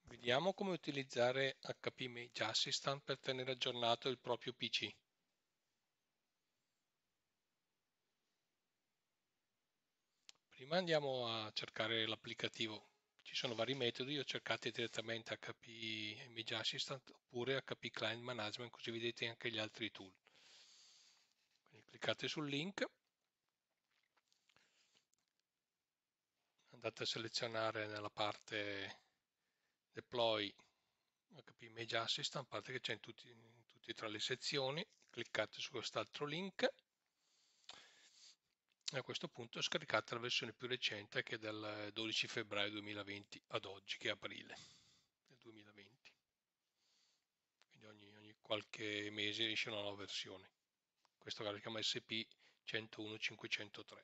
Vediamo come utilizzare HP Mage Assistant per tenere aggiornato il proprio PC. Prima andiamo a cercare l'applicativo. Ci sono vari metodi, io cercate direttamente HP Mage Assistant oppure HP Client Management, così vedete anche gli altri tool. Quindi cliccate sul link, andate a selezionare nella parte Deploy HP Mage Assistant, a parte che c'è in tutti tra le sezioni, cliccate su quest'altro link. E a questo punto scaricate la versione più recente che è del 12 febbraio 2020 ad oggi, che è aprile del 2020. Quindi ogni qualche mese esce una nuova versione. Questo si chiama SP 101.503.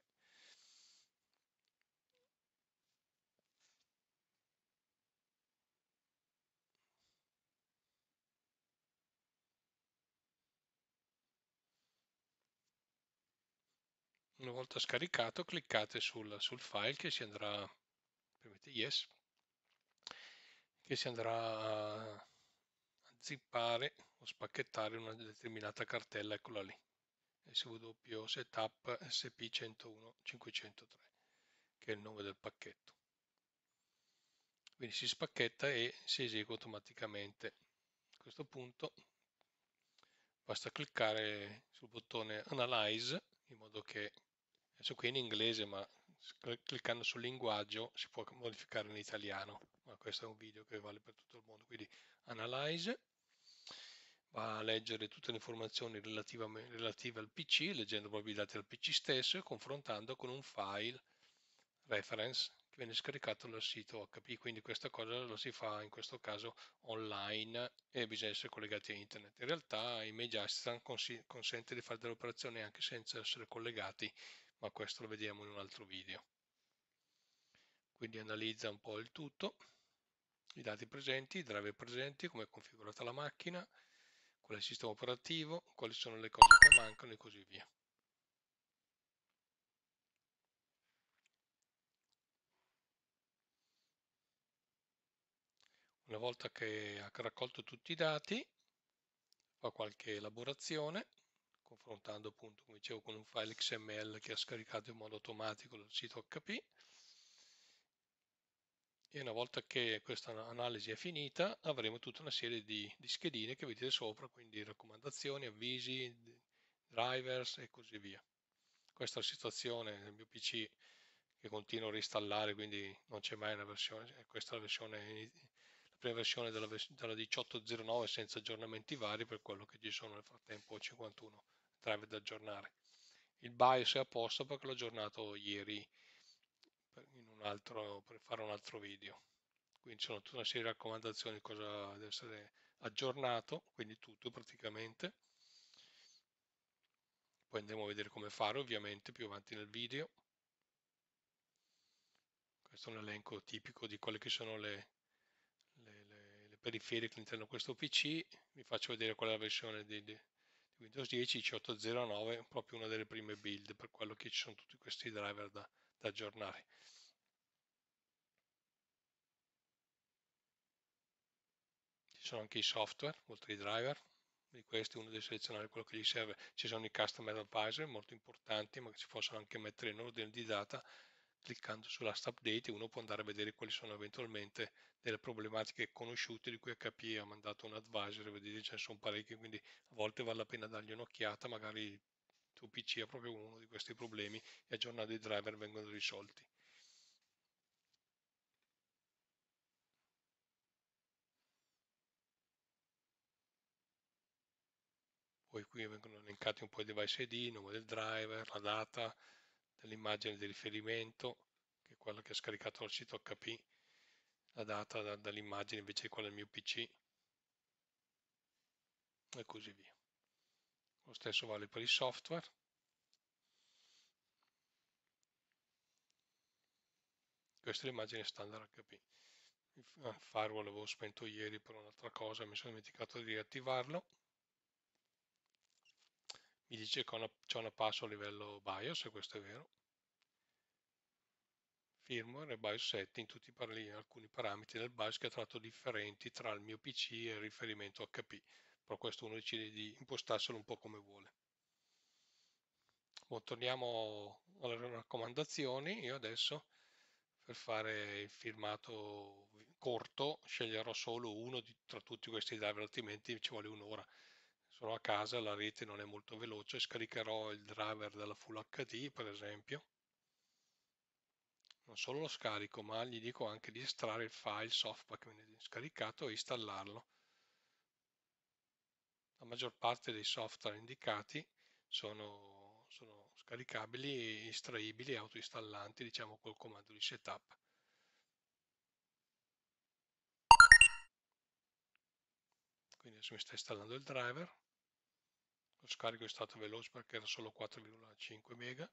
Una volta scaricato cliccate sul file che si andrà, premete yes, che si andrà a zippare o spacchettare una determinata cartella, eccola lì, SW Setup SP 101.503, che è il nome del pacchetto. Quindi si spacchetta e si esegue automaticamente. A questo punto basta cliccare sul bottone Analyze, in modo che, adesso qui è in inglese, ma cliccando sul linguaggio si può modificare in italiano, ma questo è un video che vale per tutto il mondo. Quindi Analyze va a leggere tutte le informazioni relative al PC, leggendo proprio i dati del PC stesso e confrontando con un file reference che viene scaricato dal sito HP. Quindi questa cosa lo si fa in questo caso online e bisogna essere collegati a internet. In realtà Image Assistant consente di fare delle operazioni anche senza essere collegati, ma questo lo vediamo in un altro video. Quindi analizza un po' il tutto, i dati presenti, i driver presenti, come è configurata la macchina, qual è il sistema operativo, quali sono le cose che mancano e così via. Una volta che ha raccolto tutti i dati, fa qualche elaborazione, confrontando appunto, come dicevo, con un file XML che ha scaricato in modo automatico dal sito HP. E una volta che questa analisi è finita, avremo tutta una serie di schedine che vedete sopra, quindi raccomandazioni, avvisi, drivers e così via. Questa è la situazione del mio PC che continuo a reinstallare, quindi non c'è mai una versione. Questa è la versione, la prima versione della 18.09 senza aggiornamenti vari, per quello che ci sono nel frattempo 51 driver da aggiornare. Il BIOS è a posto perché l'ho aggiornato ieri per fare un altro video. Quindi ci sono tutta una serie di raccomandazioni di cosa deve essere aggiornato, quindi tutto praticamente. Poi andremo a vedere come fare ovviamente più avanti nel video. Questo è un elenco tipico di quelle che sono le periferiche all'interno di questo PC. Vi faccio vedere qual è la versione di Windows 10, 18.09, proprio una delle prime build, per quello che ci sono tutti questi driver da aggiornare. Ci sono anche i software, oltre ai driver. Di questi uno deve selezionare quello che gli serve. Ci sono i Customer Advisor molto importanti, ma che si possono anche mettere in ordine di data cliccando sulla Last Update. Uno può andare a vedere quali sono eventualmente delle problematiche conosciute di cui HP ha mandato un advisor, e vedete ce ne sono parecchi, quindi a volte vale la pena dargli un'occhiata, magari il tuo PC ha proprio uno di questi problemi e aggiornando i driver vengono risolti. Poi qui vengono elencati un po' i device ID, il nome del driver, la data dell'immagine di riferimento, che è quella che ha scaricato dal sito HP, la data dall'immagine invece di quella del mio PC, e così via. Lo stesso vale per i software. Questa è l'immagine standard HP. Il firewall l'avevo spento ieri per un'altra cosa, mi sono dimenticato di riattivarlo. Mi dice che c'è una password a livello BIOS, e questo è vero. firmware e BIOS setting, tutti alcuni parametri del BIOS che ho trovato differenti tra il mio PC e il riferimento HP, però questo uno decide di impostarselo un po' come vuole. Torniamo alle raccomandazioni. Io adesso per fare il filmato corto sceglierò solo uno tra tutti questi driver, altrimenti ci vuole un'ora. Sono a casa, la rete non è molto veloce, scaricherò il driver della Full HD per esempio. Non solo lo scarico, ma gli dico anche di estrarre il file softpack che viene scaricato e installarlo. La maggior parte dei software indicati sono scaricabili, estraibili e autoinstallanti, diciamo col comando di setup. Quindi adesso mi sta installando il driver, lo scarico è stato veloce perché era solo 4,5 mega.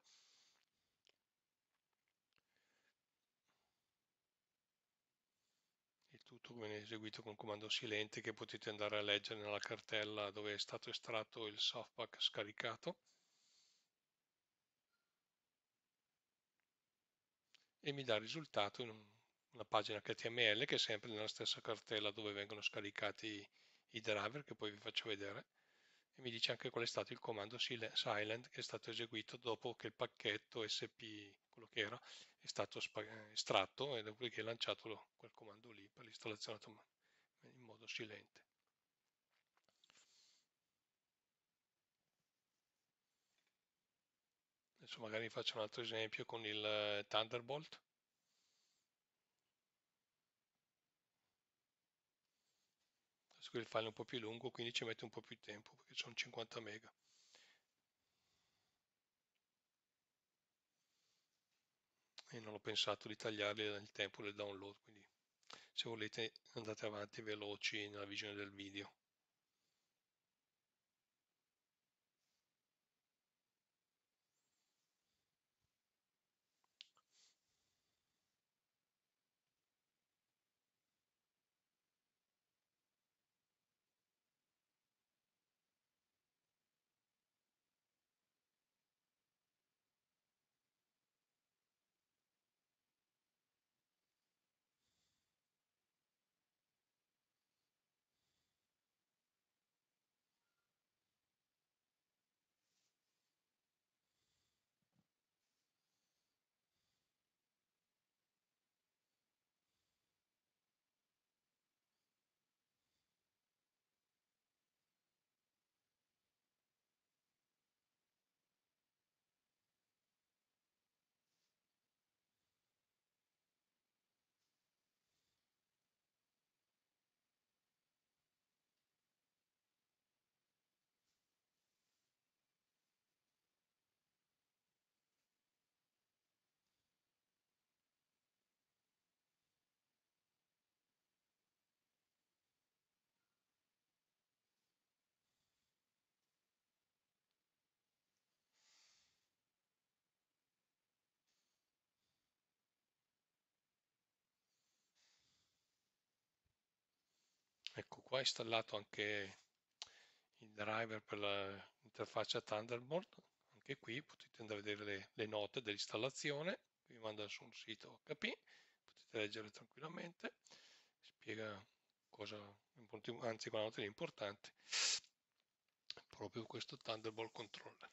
Il tutto viene eseguito con un comando silente che potete andare a leggere nella cartella dove è stato estratto il softpack scaricato. E mi dà il risultato in una pagina HTML che è sempre nella stessa cartella dove vengono scaricati i driver che poi vi faccio vedere, e mi dice anche qual è stato il comando silent che è stato eseguito dopo che il pacchetto SP, quello che era, è stato estratto e dopodiché lanciato quel comando lì per l'installazione in modo silente. Adesso magari faccio un altro esempio con il Thunderbolt. Adesso il file è un po' più lungo, quindi ci mette un po' più tempo perché sono 50 mega. E non ho pensato di tagliarli nel tempo del download, quindi se volete andate avanti veloci nella visione del video. Ecco qua installato anche il driver per l'interfaccia Thunderbolt. Anche qui potete andare a vedere le note dell'installazione, vi manda su un sito HP, potete leggere tranquillamente, spiega cosa, anzi con la nota importante, proprio questo Thunderbolt Controller.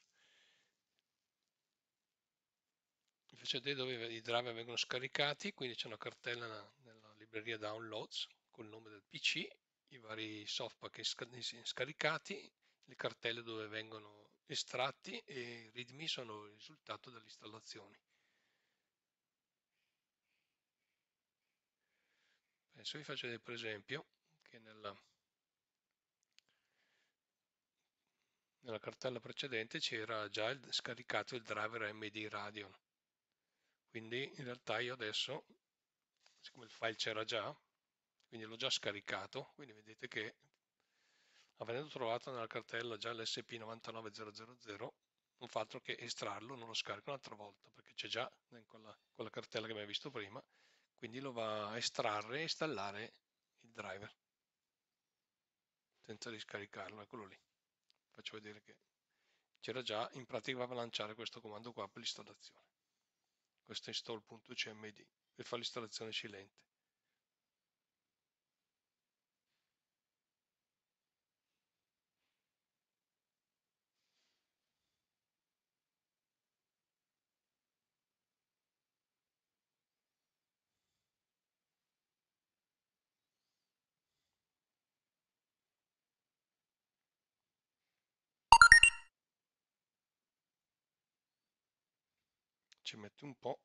Vi faccio vedere dove i driver vengono scaricati, quindi c'è una cartella nella libreria Downloads col nome del PC, i vari softpack scaricati, le cartelle dove vengono estratti e i readme sono il risultato delle installazioni. Adesso vi faccio vedere per esempio che nella cartella precedente c'era già scaricato il driver AMD Radeon, quindi in realtà io adesso, siccome il file c'era già, quindi l'ho già scaricato, quindi vedete che avendo trovato nella cartella già l'SP99000 non fa altro che estrarlo, non lo scarico un'altra volta perché c'è già in quella cartella che abbiamo visto prima, quindi lo va a estrarre e installare il driver senza riscaricarlo, eccolo lì. Faccio vedere che c'era già, in pratica va a lanciare questo comando qua per l'installazione. questo install.cmd per fare l'installazione silente. Ci mette un po'.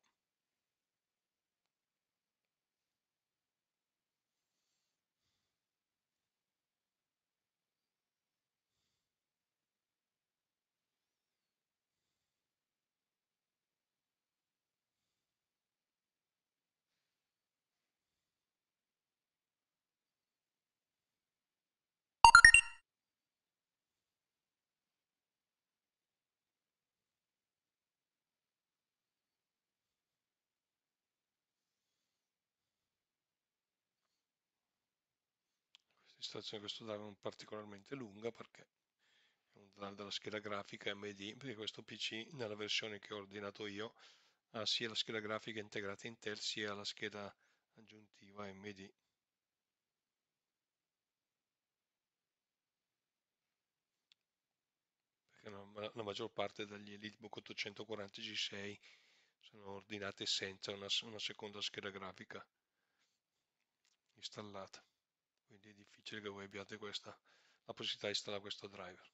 Questa installazione di questo driver non particolarmente lunga perché è un driver della scheda grafica AMD, perché questo PC nella versione che ho ordinato io ha sia la scheda grafica integrata Intel sia la scheda aggiuntiva AMD. Perché la maggior parte degli EliteBook 840 G6 sono ordinate senza una seconda scheda grafica installata, quindi è difficile che voi abbiate la possibilità di installare questo driver.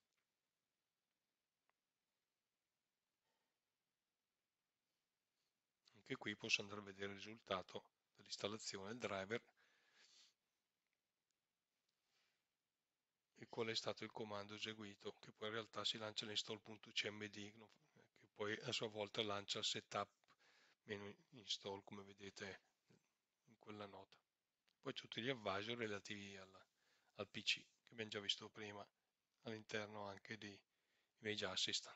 Anche qui posso andare a vedere il risultato dell'installazione del driver e qual è stato il comando eseguito, che poi in realtà si lancia l'install.cmd, che poi a sua volta lancia il setup-install, come vedete in quella nota. Poi tutti gli advisor relativi al PC, che abbiamo già visto prima, all'interno anche di Image Assistant.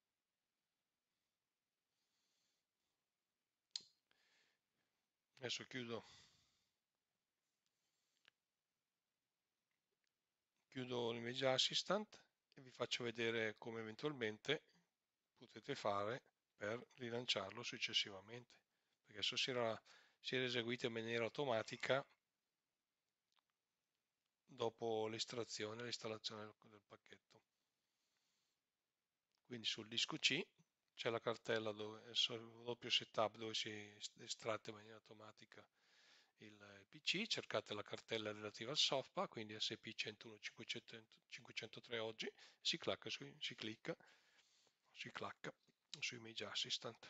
Adesso chiudo l'Image Assistant e vi faccio vedere come eventualmente potete fare per rilanciarlo successivamente, perché adesso si era eseguito in maniera automatica dopo l'estrazione e l'installazione del pacchetto. Quindi sul disco C c'è la cartella doppio setup dove si estratte in maniera automatica il PC, cercate la cartella relativa al software, quindi SP101.503 oggi, si clicca su Image Assistant.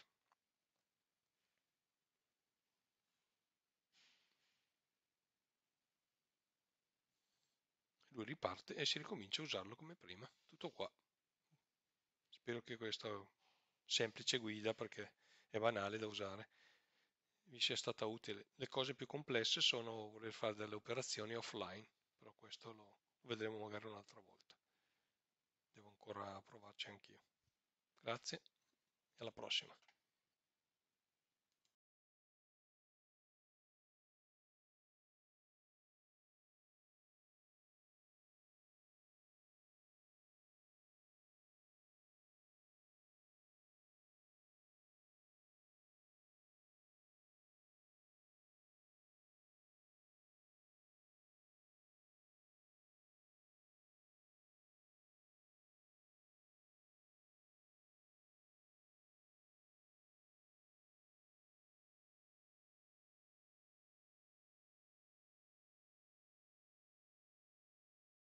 Lui riparte e si ricomincia a usarlo come prima. Tutto qua. Spero che questa semplice guida, perché è banale da usare, vi sia stata utile. Le cose più complesse sono voler fare delle operazioni offline, però questo lo vedremo magari un'altra volta. Devo ancora provarci anch'io. Grazie e alla prossima.